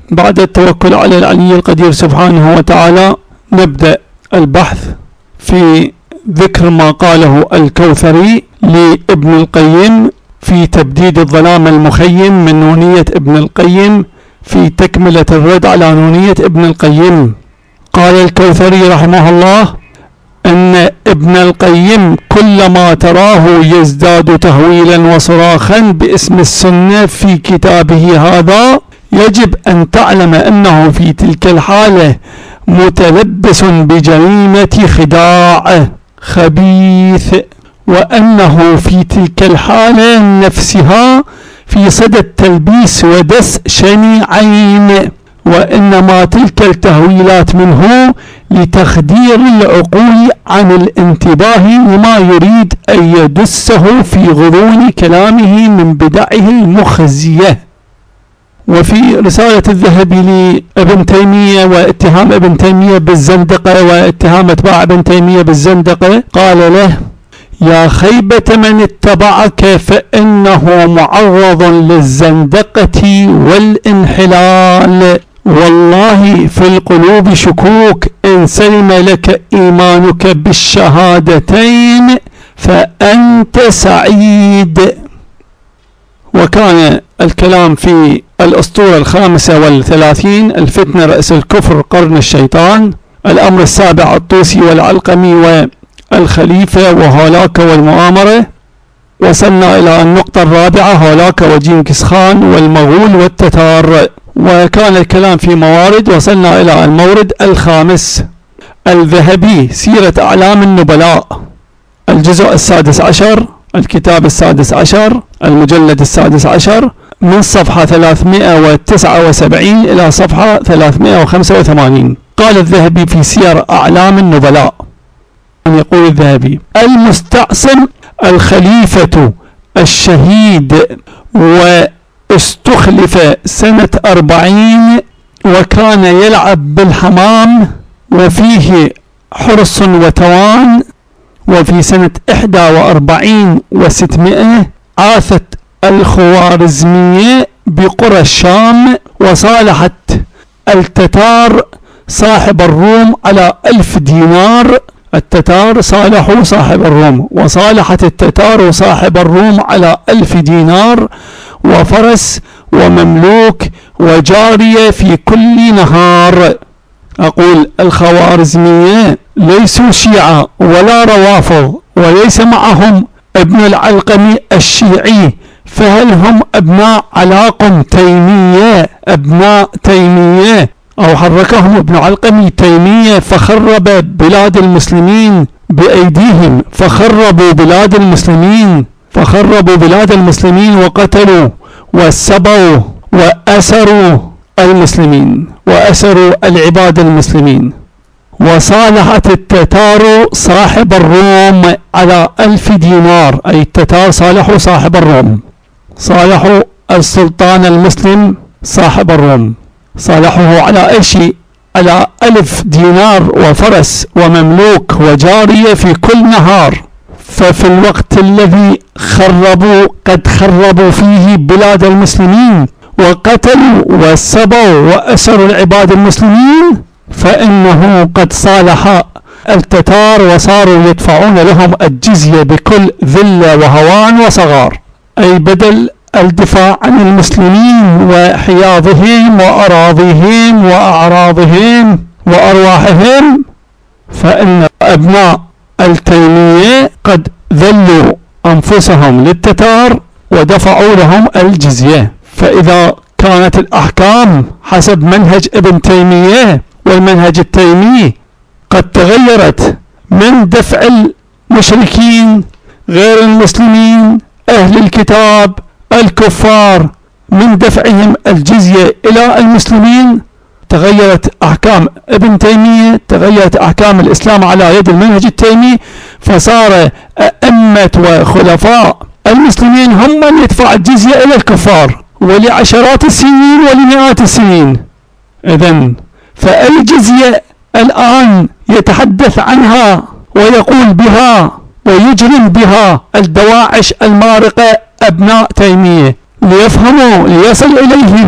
بعد التوكل على العلي القدير سبحانه وتعالى نبدأ البحث في ذكر ما قاله الكوثري لابن القيم في تبديد الظلام المخيم من نونية ابن القيم في تكملة الرد على نونية ابن القيم. قال الكوثري رحمه الله أن ابن القيم كلما تراه يزداد تهويلا وصراخا باسم السنة في كتابه هذا يجب أن تعلم أنه في تلك الحالة متلبس بجريمة خداع خبيث، وأنه في تلك الحالة نفسها في صدى التلبيس ودس شنيعين، وإنما تلك التهويلات منه لتخدير العقول عن الانتباه لما يريد أن يدسه في غضون كلامه من بدعه المخزية. وفي رسالة الذهبي لابن تيمية واتهام ابن تيمية بالزندقة واتهام اتباع ابن تيمية بالزندقة قال له: يا خيبة من اتبعك فإنه معرض للزندقة والانحلال، والله في القلوب شكوك، إن سلم لك إيمانك بالشهادتين فأنت سعيد. وكان الكلام في الأسطورة 35 الفتنة رأس الكفر قرن الشيطان، الأمر السابع الطوسي والعلقمي والخليفة وهولاك والمؤامرة. وصلنا إلى النقطة الرابعة هولاك وجنكيز خان والمغول والتتار. وكان الكلام في موارد، وصلنا إلى المورد الخامس الذهبي سيرة أعلام النبلاء، الجزء 16 الكتاب 16 المجلد 16 من صفحة 379 إلى صفحة 385. قال الذهبي في سير أعلام النبلاء، يقول الذهبي: المستعصم الخليفة الشهيد واستخلف سنة 40 وكان يلعب بالحمام وفيه حرص وتوان. وفي سنة 41 و600 عاثت الخوارزمية بقرى الشام وصالحت التتار صاحب الروم على 1000 دينار. التتار صالحوا صاحب الروم، وصالحت التتار صاحب الروم على 1000 دينار وفرس ومملوك وجارية في كل نهار. أقول الخوارزمية ليسوا شيعة ولا روافض، وليس معهم ابن العلقمي الشيعي، فهل هم أبناء علاقم تيمية؟ أبناء تيمية، أو حركهم ابن علقمي تيمية فخرب بلاد المسلمين بأيديهم، فخربوا بلاد المسلمين وقتلوا وسبوا وأسروا المسلمين وأسروا العباد المسلمين. وصالحت التتار صاحب الروم على 1000 دينار، أي التتار صالحوا صاحب الروم، صالحوا السلطان المسلم صاحب الروم، صالحوه على أي شيء؟ على 1000 دينار وفرس ومملوك وجارية في كل نهار. ففي الوقت الذي قد خربوا فيه بلاد المسلمين وقتلوا وسبوا وأسروا العباد المسلمين، فإنه قد صالح التتار وصاروا يدفعون لهم الجزية بكل ذلة وهوان وصغار، أي بدل الدفاع عن المسلمين وحياضهم وأراضيهم وأعراضهم وأرواحهم، فإن أبناء التيمية قد ذلوا أنفسهم للتتار ودفعوا لهم الجزية. فإذا كانت الأحكام حسب منهج ابن تيمية والمنهج التيمي قد تغيرت من دفع المشركين غير المسلمين أهل الكتاب الكفار من دفعهم الجزية إلى المسلمين، تغيرت أحكام ابن تيمية، تغيرت أحكام الإسلام على يد المنهج التيمي، فصار أئمة وخلفاء المسلمين هم من يدفع الجزية إلى الكفار ولعشرات السنين ولمئات السنين. إذن فأي جزية الآن يتحدث عنها ويقول بها ويجرم بها الدواعش المارقة أبناء تيمية ليفهموا ليصل إليهم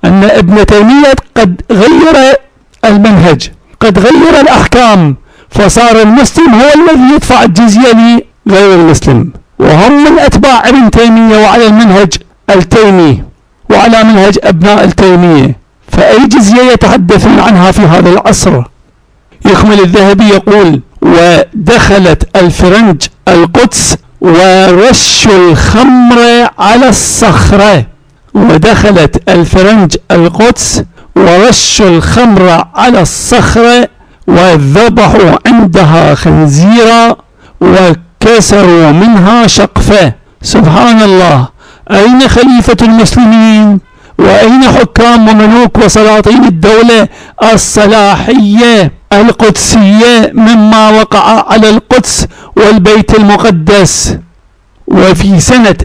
أن ابن تيمية قد غير المنهج، قد غير الأحكام، فصار المسلم هو الذي يدفع الجزية لغير المسلم، وهم من أتباع ابن تيمية وعلى المنهج التيمي وعلى منهج أبناء التيمية، فأي جزية يتحدثون عنها في هذا العصر؟ يكمل الذهبي يقول: ودخلت الفرنج القدس ورشوا الخمر على الصخرة. ودخلت الفرنج القدس ورشوا الخمر على الصخرة وذبحوا عندها خنزيرا وكسروا منها شقفة. سبحان الله، أين خليفة المسلمين؟ وأين حكام وملوك وسلاطين الدولة الصلاحية القدسية مما وقع على القدس والبيت المقدس؟ وفي سنة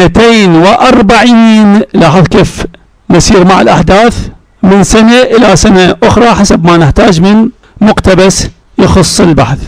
42، لاحظ كيف نسير مع الأحداث من سنة إلى سنة أخرى حسب ما نحتاج من مقتبس يخص البحث.